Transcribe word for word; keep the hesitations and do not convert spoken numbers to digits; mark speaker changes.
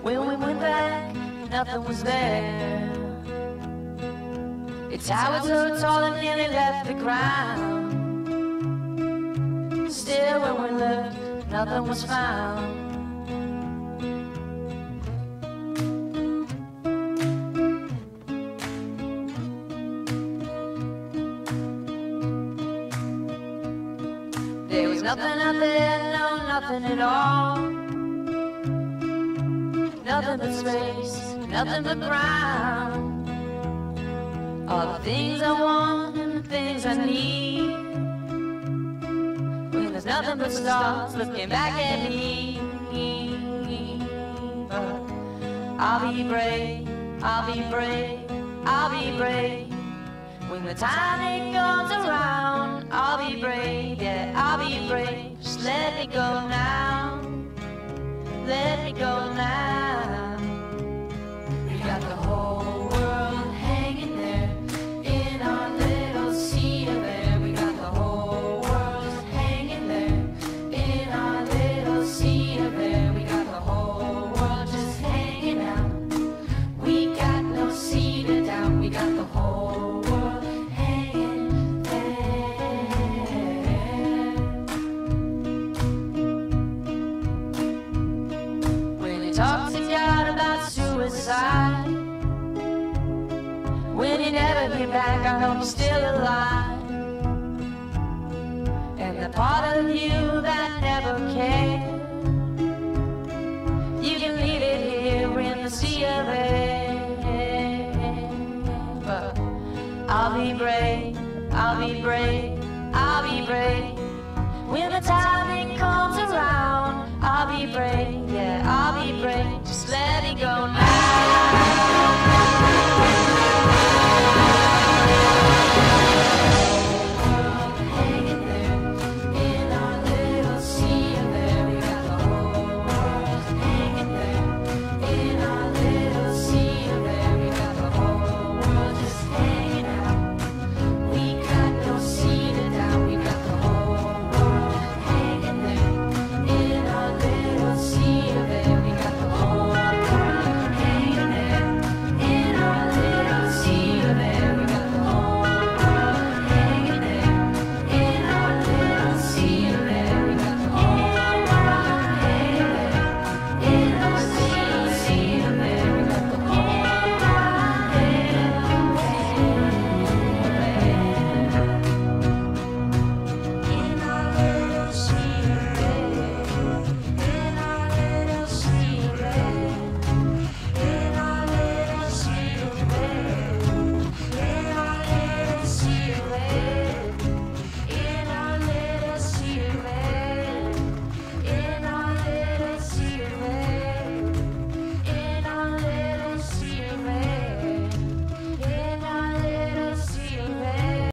Speaker 1: When we went back, nothing was there. It towered so tall and nearly left the ground. Still when we looked, nothing was found. There was nothing out there, no, nothing at all. Nothing but space, nothing but ground. All the things I want and the things I need. When there's nothing but stars looking back at me. But I'll be brave, I'll be brave, I'll be brave. When the time it comes around, I'll be brave, yeah, I'll be brave. Just let me go now, let me go now. We got the whole world hanging there in our little sea of air. We got the whole world hanging there in our little sea of air. We got the whole world just hanging out. We got no sea to doubt. We got the whole world hanging there. When you talk to God about suicide, when you never get back, I hope you're still alive. And the part of you that never cared, you can leave it here in the sea of air. But I'll be brave, I'll be brave, I'll be brave. When the time it comes